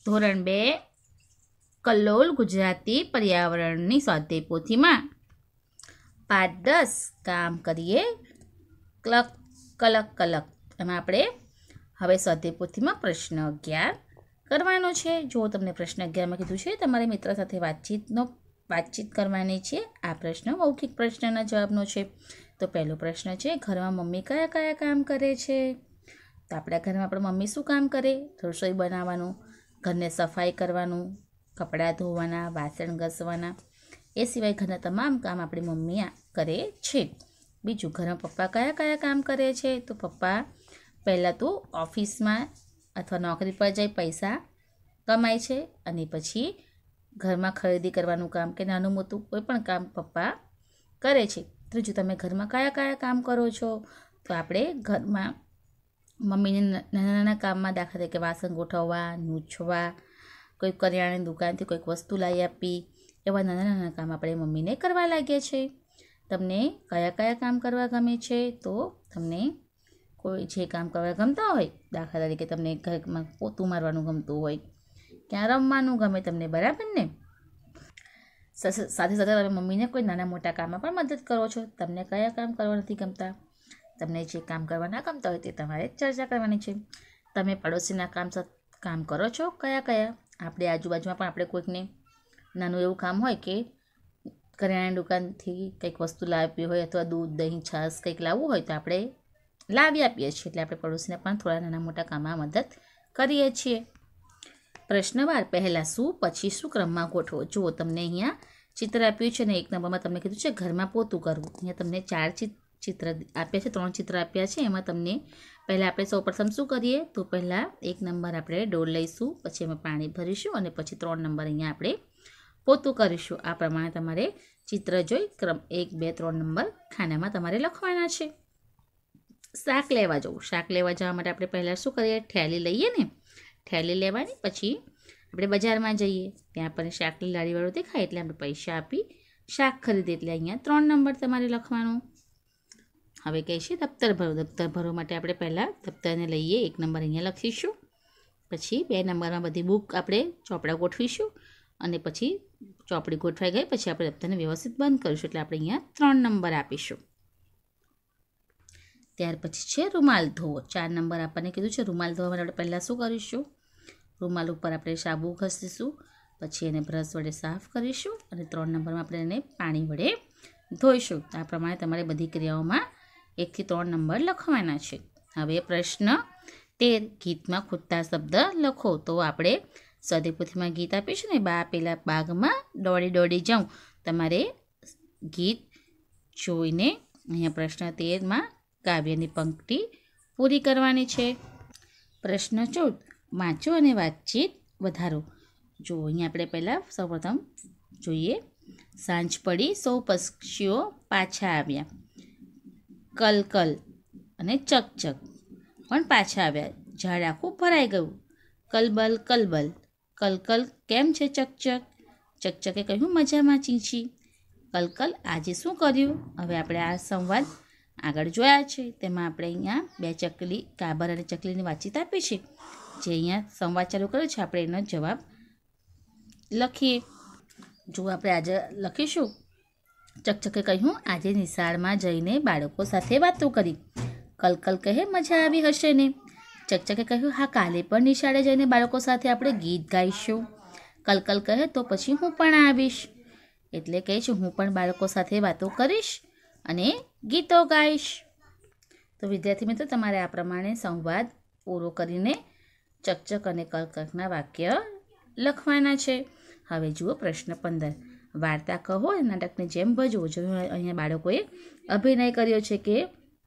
ધોરણ 2 કલ્લોલ ગુજરાતી પર્યાવરણની સ્વાધ્યાય પોથીમાં પાઠ 10 કામ કરીએ ક્લક કલક કલક. એમાં આપણે હવે સ્વાધ્યાય પોથીમાં પ્રશ્ન 11 કરવાનો છે. જો તમને પ્રશ્ન 11માં કીધું છે તમારે મિત્ર સાથે વાતચીત કરવાની છે. આ પ્રશ્ન મૌખિક પ્રશ્નના જવાબનો છે. તો પહેલો પ્રશ્ન છે, ઘરમાં મમ્મી કયા કયા કામ કરે છે? તો આપણા ઘરમાં આપણા મમ્મી શું કામ કરે? રસોઈ બનાવવાનું, ઘરને સફાઈ કરવાનું, કપડાં ધોવાના, વાસણ ઘસવાના, એ સિવાય ઘરના તમામ કામ આપણી મમ્મી કરે છે. બીજું, ઘરમાં પપ્પા કયા કયા કામ કરે છે? તો પપ્પા પહેલાં તો ઓફિસમાં અથવા નોકરી પર જઈ પૈસા કમાય છે અને પછી ઘરમાં ખરીદી કરવાનું કામ કે નાનું મોટું કોઈ પણ કામ પપ્પા કરે છે. ત્રીજું, તમે ઘરમાં કયા કયા કામ કરો છો? તો આપણે ઘરમાં મમ્મીને નાના નાના કામમાં દાખલા તરીકે વાસણ ગોઠવવા, નૂછવા, કોઈ કરિયાણાની દુકાનથી કોઈક વસ્તુ લાવી આપી, એવા નાના નાના કામ આપણે મમ્મીને કરવા લાગ્યા છે. તમને કયા કયા કામ કરવા ગમે છે? તો તમને કોઈ જે કામ કરવા ગમતા હોય, દાખલા તરીકે તમને ઘરમાં પોતું મારવાનું ગમતું હોય, ક્યાં રમવાનું ગમે તમને, બરાબર ને? સાથે સાથે તમે મમ્મીને કોઈ નાના મોટા કામમાં પણ મદદ કરો છો. તમને કયા કામ કરવા નથી ગમતા? તમને જે કામ કરવા ના ગમતા હોય તે તમારે ચર્ચા કરવાની છે. તમે પડોશીના કામ કરો છો? કયા કયા? આપણે આજુબાજુમાં પણ આપણે કોઈકને નાનું એવું કામ હોય કે કરિયાણાની દુકાનથી કંઈક વસ્તુ લાવવી હોય અથવા દૂધ, દહીં, છાશ કંઈક લાવવું હોય તો આપણે લાવી આપીએ છીએ. એટલે આપણે પડોશીને પણ થોડા નાના મોટા કામમાં મદદ કરીએ છીએ. પ્રશ્ન 12, પહેલાં શું પછી શું ક્રમમાં ગોઠવો. જુઓ, તમને અહીંયા ચિત્ર આપ્યું છે અને 1 નંબરમાં તમને કીધું છે ઘરમાં પોતું કરવું. અહીંયા તમને 4 ચિત્ર આપ્યા છે, 3 ચિત્ર આપ્યા છે. એમાં તમને પહેલાં આપણે સૌપ્રથમ શું કરીએ? તો પહેલાં 1 નંબર આપણે ડોલ લઈશું, પછી એમાં પાણી ભરીશું અને પછી 3 નંબર અહીંયા આપણે પોતું કરીશું. આ પ્રમાણે તમારે ચિત્ર જોઈ ક્રમ 1, 2, 3 નંબર ખાનામાં તમારે લખવાના છે. શાક લેવા જવું. શાક લેવા જવા માટે આપણે પહેલાં શું કરીએ? થેલી લઈએ ને, થેલી લેવાની, પછી આપણે બજારમાં જઈએ, ત્યાં પણ શાકની લારીવાળું દેખાય એટલે આપણે પૈસા આપી શાક ખરીદીએ. એટલે અહીંયા 3 નંબર તમારે લખવાનું. હવે કહે છે દફતર ભરો. દફતર ભરવા માટે આપણે પહેલાં દફતરને લઈએ, 1 નંબર અહીંયા લખીશું, પછી 2 નંબરમાં બધી બુક આપણે ચોપડા ગોઠવીશું અને પછી ચોપડી ગોઠવાઈ ગઈ પછી આપણે દફતરને વ્યવસ્થિત બંધ કરીશું. એટલે આપણે અહીંયા 3 નંબર આપીશું. ત્યાર પછી છે રૂમાલ ધોવો. 4 નંબર આપણને કીધું છે. રૂમાલ ધોવા માટે આપણે પહેલાં શું કરીશું? રૂમાલ ઉપર આપણે સાબુ ઘસીશું, પછી એને બ્રશ વડે સાફ કરીશું અને 3 નંબરમાં આપણે એને પાણી વડે ધોઈશું. આ પ્રમાણે તમારે બધી ક્રિયાઓમાં 1 થી 3 નંબર લખવાના છે. હવે પ્રશ્ન 13, ગીતમાં ખૂટતા શબ્દ લખો. તો આપણે સ્વાધ્યાય પોથીમાં ગીત આપીશું ને, બા પેલા બાગમાં દોડી દોડી જાઉં. તમારે ગીત જોઈને અહીંયા પ્રશ્ન 13માં કાવ્યની પંક્તિ પૂરી કરવાની છે. પ્રશ્ન 14, વાંચો અને વાતચીત વધારો. જો અહીંયા આપણે પહેલાં સૌપ્રથમ જોઈએ. સાંજ પડી, સૌ પક્ષીઓ પાછા આવ્યા, કલ કલ અને ચકચક પણ પાછા આવ્યા. ઝાડ આખું ભરાઈ ગયું, કલબલ કલબલ. કલકલ કેમ છે ચકચક? ચકચકે કહ્યું મજામાં ચીંચી. કલકલ આજે શું કર્યું? હવે આપણે આ સંવાદ આગળ જોયા છે. તેમાં આપણે અહીંયા 2 ચકલી, કાબર અને ચકલીની વાતચીત આપી છે. જે અહીંયા સંવાદ ચાલુ કર્યો છે, આપણે એનો જવાબ લખીએ. જો આપણે આજે લખીશું, ચકચકે કહ્યું આજે નિશાળમાં જઈને બાળકો સાથે વાતો કરી. કલકલ કહે મજા આવી હશે ને. ચકચકે કહ્યું હા, કાલે પણ નિશાળે જઈને બાળકો સાથે આપણે ગીત ગાઈશું. કલકલ કહે તો પછી હું પણ આવીશ. એટલે કહે છે હું પણ બાળકો સાથે વાતો કરીશ અને ગીતો ગાઈશ. તો વિદ્યાર્થી મિત્રો, તમારે આ પ્રમાણે સંવાદ પૂરો કરીને ચકચક અને કલકલના વાક્ય લખવાના છે. હવે જુઓ પ્રશ્ન 15, વાર્તા કહો અને નાટકની જેમ ભજવો. જો અહીંયા બાળકોએ અભિનય કર્યો છે કે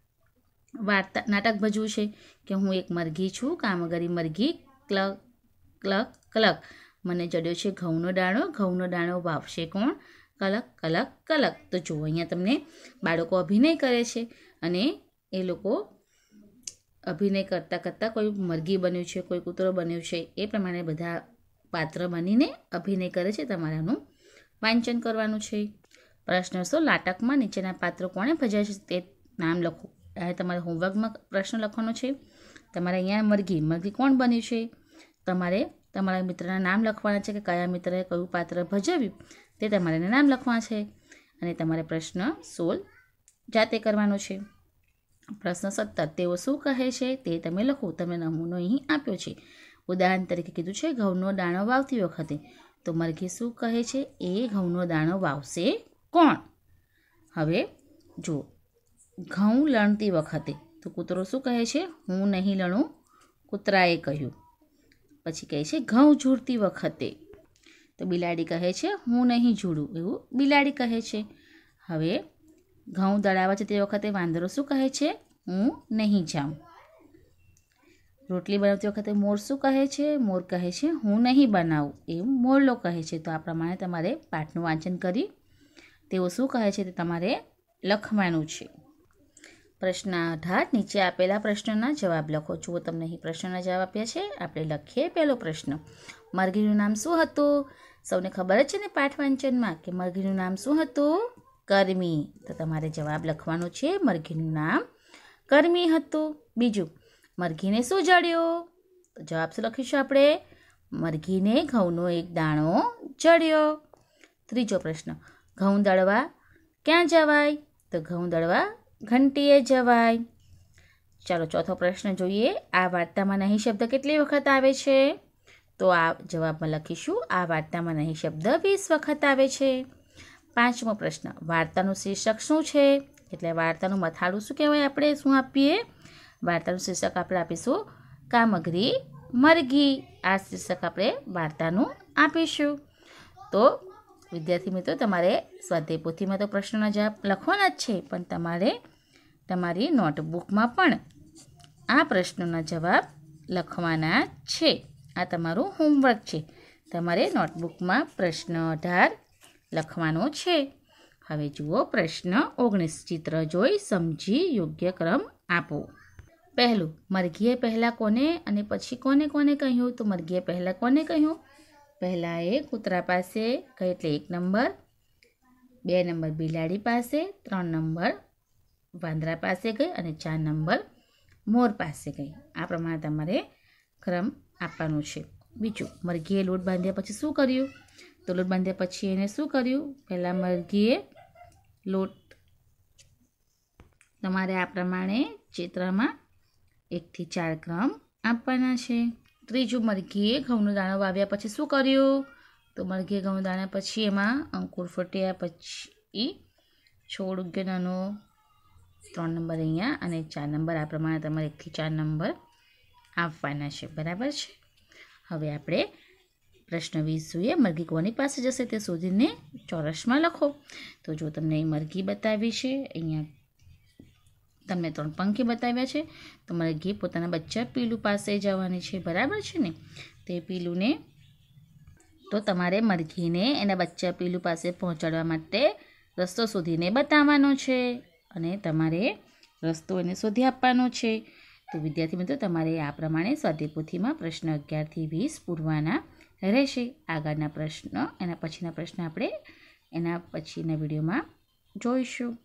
નાટક ભજવું છે કે હું એક મરઘી છું, કામગરી મરઘી, ક્લક ક્લક ક્લક. મને જડ્યો છે ઘઉંનો દાણો, ઘઉંનો દાણો વાવશે કોણ? કલક કલક કલક. તો જુઓ અહીંયા તમને બાળકો અભિનય કરે છે અને એ લોકો અભિનય કરતાં કરતાં કોઈ મરઘી બન્યું છે, કોઈ કૂતરો બન્યું છે, એ પ્રમાણે બધા પાત્ર બનીને અભિનય કરે છે. તમારાનું વાંચન કરવાનું છે. પ્રશ્ન 16, નાટકમાં નીચેના પાત્રો કોણે ભજવ્યા છે તે નામ લખો. આ તમારે હોમવર્કમાં પ્રશ્ન લખવાનો છે. તમારે અહીંયા મરઘી કોણ બન્યું છે? તમારે તમારા મિત્રના નામ લખવાના છે કે કયા મિત્રએ કયું પાત્ર ભજવ્યું તે તમારે એને નામ લખવાના છે અને તમારે પ્રશ્ન 16 જાતે કરવાનો છે. પ્રશ્ન 17 તેઓ શું કહે છે તે તમે લખો. તમે નમૂનો અહીં આપ્યો છે. ઉદાહરણ તરીકે કીધું છે ઘઉંનો દાણો વાવતી વખતે, તો મરઘી શું કહે છે? એ ઘઉંનો દાણો વાવશે કોણ? હવે જો ઘઉં લણતી વખતે તો કૂતરો શું કહે છે? હું નહીં લણું, કૂતરાએ કહ્યું. પછી કહે છે ઘઉં ઝૂડતી વખતે, તો બિલાડી કહે છે હું નહીં ઝૂડું, એવું બિલાડી કહે છે. હવે ઘઉં દળાવા છે તે વખતે વાંદરો શું કહે છે? હું નહીં જાઉં. રોટલી બનાવતી વખતે મોર શું કહે છે? મોર કહે છે હું નહીં બનાવું, એવું મોરલો કહે છે. તો આ પ્રમાણે તમારે પાઠનું વાંચન કરી તેઓ શું કહે છે તે તમારે લખવાનું છે. પ્રશ્ન 18 નીચે આપેલા પ્રશ્નના જવાબ લખો. જુઓ તમને અહીં પ્રશ્નના જવાબ આપ્યા છે. આપણે લખીએ પહેલો પ્રશ્ન. મરઘીનું નામ શું હતું? સૌને ખબર જ છે ને પાઠ વાંચનમાં કે મરઘીનું નામ શું હતું? કરમી. તો તમારે જવાબ લખવાનો છે. મરઘીનું નામ કરમી હતું. બીજું, મરઘીને શું જડ્યો? તો જવાબ શું લખીશું આપણે? મરઘીને ઘઉંનો એક દાણો જડ્યો. ત્રીજો પ્રશ્ન, ઘઉં દળવા ક્યાં જવાય? તો ઘઉં દળવા ઘંટીએ જવાય. ચાલો ચોથો પ્રશ્ન જોઈએ. આ વાર્તામાં નહીં શબ્દ કેટલી વખત આવે છે? તો આ જવાબમાં લખીશું આ વાર્તામાં નહીં શબ્દ 20 વખત આવે છે. પાંચમો પ્રશ્ન, વાર્તાનું શીર્ષક શું છે? એટલે વાર્તાનું મથાળું શું કહેવાય? આપણે શું આપીએ? વાર્તાનું શીર્ષક આપણે આપીશું કામગરી મરઘી. આ શીર્ષક આપણે વાર્તાનું આપીશું. તો વિદ્યાર્થી મિત્રો, તમારે સ્વાધ્યાય પોથીમાં તો પ્રશ્નોના જવાબ લખવાના જ છે, પણ તમારે તમારી નોટબુકમાં પણ આ પ્રશ્નોના જવાબ લખવાના છે. આ તમારું હોમવર્ક છે. તમારે નોટબુકમાં પ્રશ્ન 18 લખવાનો છે. હવે જુઓ પ્રશ્ન 19. ચિત્ર જોઈ સમજી યોગ્ય ક્રમ આપો. પહેલું, મરઘીએ પહેલાં કોને અને પછી કોને કોને કહ્યું? તો મરઘીએ પહેલાં કોને કહ્યું? પહેલાં એ કૂતરા પાસે કહી એટલે 1 નંબર, 2 નંબર બિલાડી પાસે, 3 નંબર વાંદરા પાસે ગઈ અને 4 નંબર મોર પાસે ગઈ. આ પ્રમાણે તમારે ક્રમ આપવાનું છે. બીજું, મરઘીએ લોટ બાંધ્યા પછી શું કર્યું? તો લોટ બાંધ્યા પછી એને શું કર્યું? પહેલાં મરઘીએ લોટ. તમારે આ પ્રમાણે ચિત્રમાં 1 થી 4 ક્રમ આપવાના છે. ત્રીજું, મરઘીએ ઘઉંનો દાણો વાવ્યા પછી શું કર્યું? તો મરઘીએ ઘઉં દાણા પછી એમાં અંકુર ફૂટ્યા પછી છોડ ઉગ્યો નાનો, 3 નંબર અહીંયા અને 4 નંબર. આ પ્રમાણે તમારે 1 થી 4 નંબર આપવાના છે. બરાબર છે. હવે આપણે પ્રશ્ન 20 જોઈએ. મરઘી કોની પાસે જશે તે શોધીને ચોરસમાં લખો. તો જો તમને અહીં મરઘી બતાવી છે, અહીંયા તમને 3 પંખી બતાવ્યા છે, તો મરઘી પોતાના બચ્ચા પીલું પાસે જવાની છે. બરાબર છે ને? તે પીલુંને તો તમારે મરઘીને એના બચ્ચા પીલું પાસે પહોંચાડવા માટે રસ્તો શોધીને બતાવવાનો છે અને તમારે રસ્તો એને શોધી આપવાનો છે. તો વિદ્યાર્થી મિત્રો, તમારે આ પ્રમાણે સ્વાધ્યાય પોથીમાં પ્રશ્ન 11 થી 20 પૂરવાના રહેશે. આગળના પ્રશ્ન, એના પછીના પ્રશ્ન આપણે એના પછીના વિડીયોમાં જોઈશું.